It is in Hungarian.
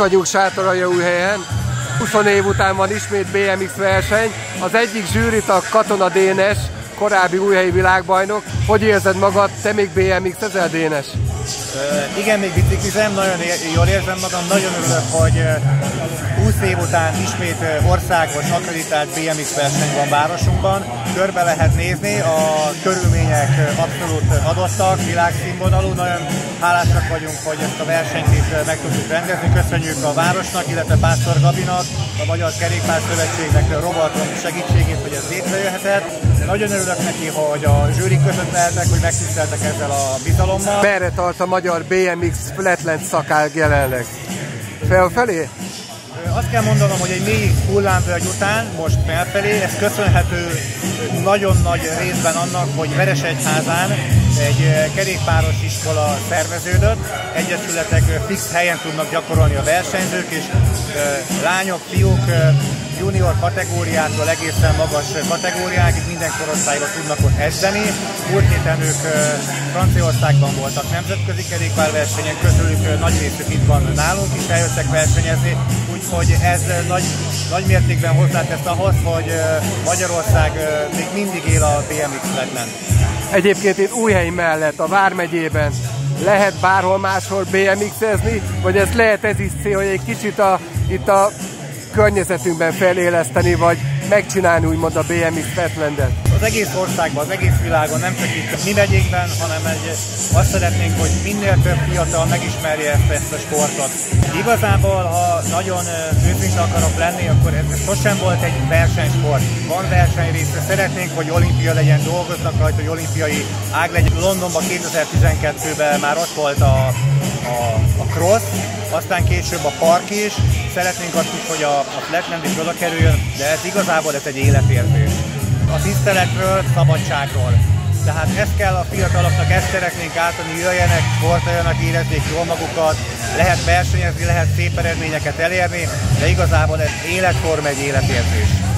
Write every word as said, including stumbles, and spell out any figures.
vagyunk Sátoraljaújhelyen, húsz év után van ismét bé em iksz verseny. Az egyik zsűritag Katona Dénes, korábbi újhelyi világbajnok. Hogy érzed magad? Te még bé em iksz-ezel, Dénes? Uh, igen, még biciklizem, nagyon jól érzem magam, nagyon örülök, hogy húsz év után ismét országos akreditált bé em iksz verseny van városunkban. Körbe lehet nézni, a körülmények abszolút adottak, világszínvonalú, nagyon hálásak vagyunk, hogy ezt a versenyt is meg tudjuk rendezni. Köszönjük a városnak, illetve Pásztor Gabinak, a Magyar Kerékpár Szövetségnek, Roberton segítségét, hogy ez létrejöhetett. Nagyon örülök neki, hogy a zsűri között lehetek, hogy megtiszteltek ezzel a bizalommal. Merre tart a magyar bé em iksz Flatland szakág jelenleg? Felfelé? Azt kell mondanom, hogy egy mély hullámvölgy után most felfelé, ez köszönhető nagyon nagy részben annak, hogy Veresegyházán egy kerékpáros iskola szerveződött, egyesületek fix helyen tudnak gyakorolni a versenyzők, és lányok, fiúk, junior kategóriától egészen magas kategóriákig minden korosztályban tudnak ott edzeni. Múlt héten ők Franciaországban voltak nemzetközi kerékpárversenyen, közülük nagy részük itt van nálunk is, eljöttek versenyezni, úgyhogy ez nagy, nagy mértékben hozzátesz ahhoz, hogy Magyarország még mindig él a bé em iksz Flatland. Egyébként itt Újhely mellett, a Vármegyében lehet bárhol máshol bé em iksz-ezni, vagy ez lehet ez is cél, hogy egy kicsit a, itt a környezetünkben feléleszteni, vagy megcsinálni úgymond a bé em iksz Flatlandet? Az egész országban, az egész világon, nem csak itt a mi megyékben, hanem egy, azt szeretnénk, hogy minél több fiatal megismerje ezt, ezt a sportot. Igazából, ha nagyon őszinte akarok lenni, akkor ez sosem volt egy versenysport. Van versenyrésze, szeretnénk, hogy olimpia legyen, dolgoznak rajta, hogy olimpiai ág legyen. Londonban kétezer-tizenkettőben már ott volt a, a, a cross, aztán később a park is. Szeretnénk azt is, hogy a, a Flatland is oda kerüljön, de ez igazából ez egy életérzés. A tiszteletről, szabadságról. Tehát ezt kell a fiataloknak, ezt szeretnénk átadni, jöjjenek, sportoljanak, érezzék jól magukat, lehet versenyezni, lehet szép eredményeket elérni, de igazából ez életforma, egy életérzés.